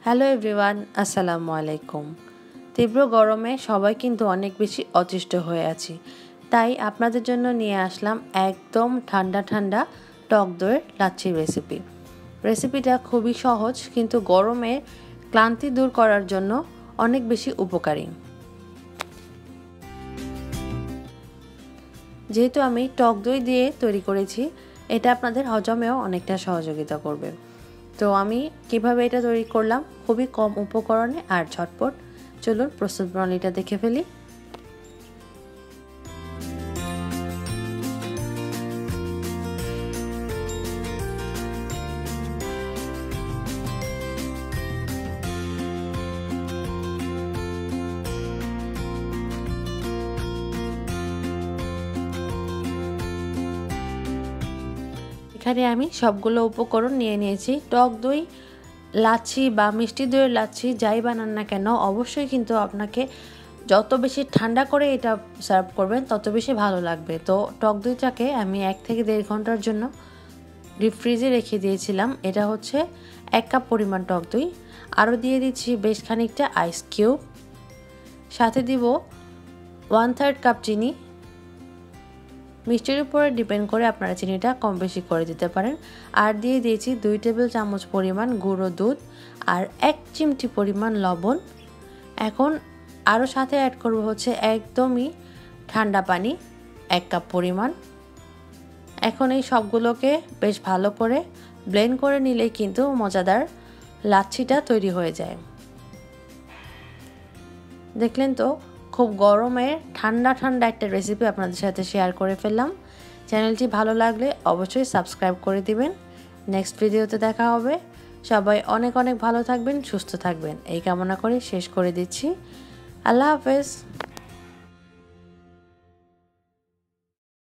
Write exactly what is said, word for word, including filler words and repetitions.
Hello everyone, আসসালামু আলাইকুম। তীব্র গরমে সবাই কিন্তু অনেক বেশি অতিষ্ঠ হয়ে আছি, তাই আপনাদের জন্য নিয়ে আসলাম একদম ঠান্ডা ঠান্ডা টক দইয়ের লাচ্ছি রেসিপি। রেসিপিটা খুবই সহজ, কিন্তু গরমে ক্লান্তি দূর করার জন্য অনেক বেশি উপকারী। যেহেতু আমি টক দই দিয়ে তৈরি করেছি, এটা আপনাদের হজমেও অনেকটা সহযোগিতা করবে। তো আমি কিভাবে এটা তৈরি করলাম খুবই কম উপকরণে আর ঝটপট, চলুন প্রস্তুত প্রণালীটা দেখে ফেলি। এখানে আমি সবগুলো উপকরণ নিয়ে নিয়েছি। টক দই লাচ্ছি বা মিষ্টি দইয়ের লাচ্ছি যাই বানান না কেন, অবশ্যই কিন্তু আপনাকে যত বেশি ঠান্ডা করে এটা সার্ভ করবেন তত বেশি ভালো লাগবে। তো টক দইটাকে আমি এক থেকে দেড় ঘন্টার জন্য ডিপ ফ্রিজে রেখে দিয়েছিলাম। এটা হচ্ছে এক কাপ পরিমাণ টক দই। আরও দিয়ে দিচ্ছি বেশ খানিকটা আইস কিউব, সাথে দিব ওয়ান থার্ড কাপ চিনি। মিষ্টির উপরে ডিপেন্ড করে আপনারা চিনিটা কম বেশি করে দিতে পারেন। আর দিয়ে দিয়েছি দুই টেবিল চামচ পরিমাণ গুঁড়ো দুধ আর এক চিমটি পরিমাণ লবণ। এখন আরও সাথে অ্যাড করব হচ্ছে একদমই ঠান্ডা পানি এক কাপ পরিমাণ। এখন এই সবগুলোকে বেশ ভালো করে ব্লেন্ড করে নিলেই কিন্তু মজাদার লাচ্ছিটা তৈরি হয়ে যায়। দেখলেন তো, খুব গরমে ঠান্ডা ঠান্ডা একটা রেসিপি আপনাদের সাথে শেয়ার করে ফেললাম। চ্যানেলটি ভালো লাগলে অবশ্যই সাবস্ক্রাইব করে দিবেন। নেক্সট ভিডিওতে দেখা হবে। সবাই অনেক অনেক ভালো থাকবেন, সুস্থ থাকবেন এই কামনা করে শেষ করে দিচ্ছি। আল্লাহ হাফেজ।